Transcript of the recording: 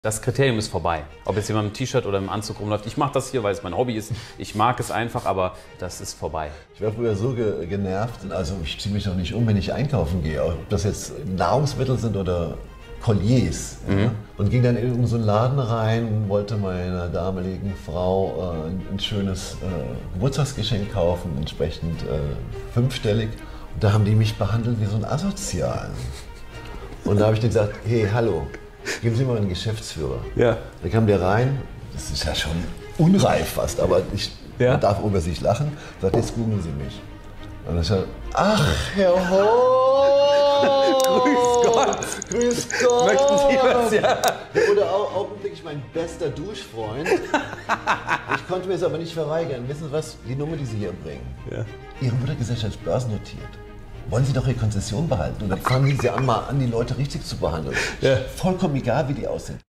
Das Kriterium ist vorbei. Ob jetzt jemand im T-Shirt oder im Anzug rumläuft. Ich mache das hier, weil es mein Hobby ist. Ich mag es einfach, aber das ist vorbei. Ich war früher so genervt, also ich ziehe mich noch nicht um, wenn ich einkaufen gehe. Ob das jetzt Nahrungsmittel sind oder Colliers. Ja? Und ging dann in so einen Laden rein und wollte meiner damaligen Frau ein schönes Geburtstagsgeschenk kaufen, entsprechend fünfstellig. Und da haben die mich behandelt wie so ein Asozialen. Und da habe ich denen gesagt, hey, hallo. Geben Sie mal einen Geschäftsführer. Ja. Da kam der rein, das ist ja schon unreif fast, aber man darf über sich lachen. Sagt, jetzt googeln Sie mich. Und dann sagt, ach, Herr Hoh! Grüß Gott! Grüß Gott! Möchten Sie was? Ja. Der wurde augenblicklich mein bester Duschfreund. Ich konnte mir es aber nicht verweigern. Wissen Sie was? Die Nummer, die Sie hier bringen. Ja. Ihre Muttergesellschaft ist börsennotiert. Wollen Sie doch Ihre Konzession behalten? Und dann fangen Sie an, mal an, die Leute richtig zu behandeln. Ja. Vollkommen egal, wie die aussehen.